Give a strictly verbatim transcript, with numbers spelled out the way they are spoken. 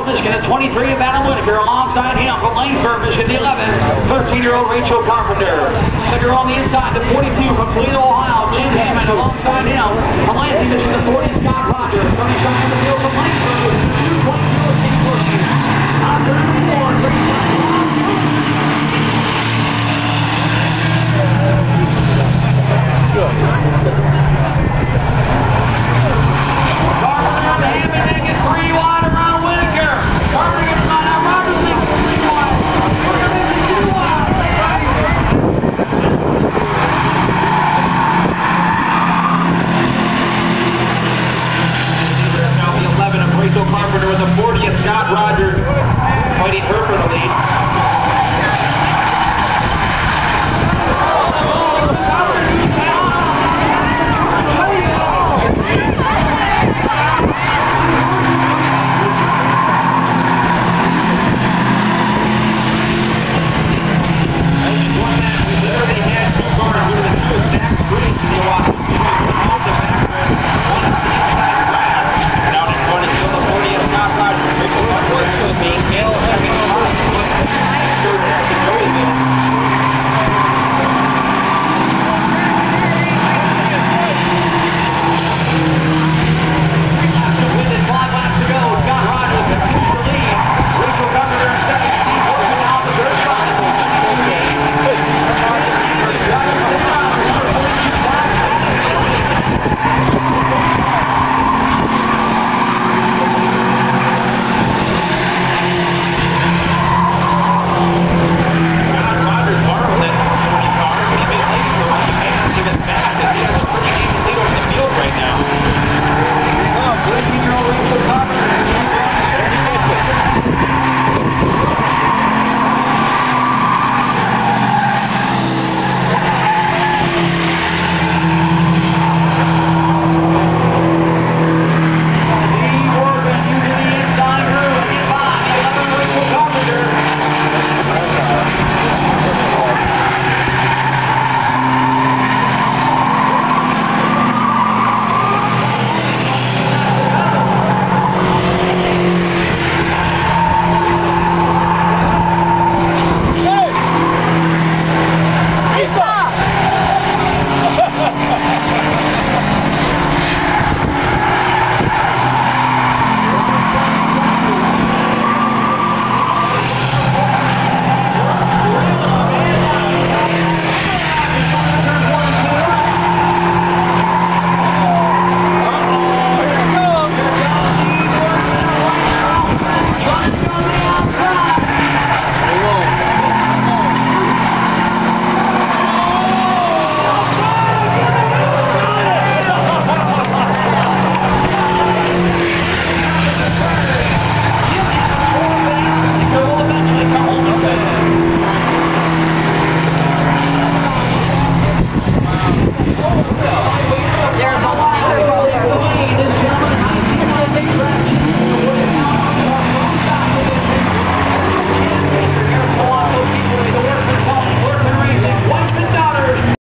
Grove, Michigan, the twenty-three of Adam Whitaker. Alongside him from Lanesburg, Michigan, the eleven, thirteen-year-old Rachel Carpenter. Second on the inside, the forty-two from Toledo, Ohio, Jim Hammond. Alongside him from Lansing, Michigan, the forty, Scott Rogers. thirty-seven in the field from Lanesburg.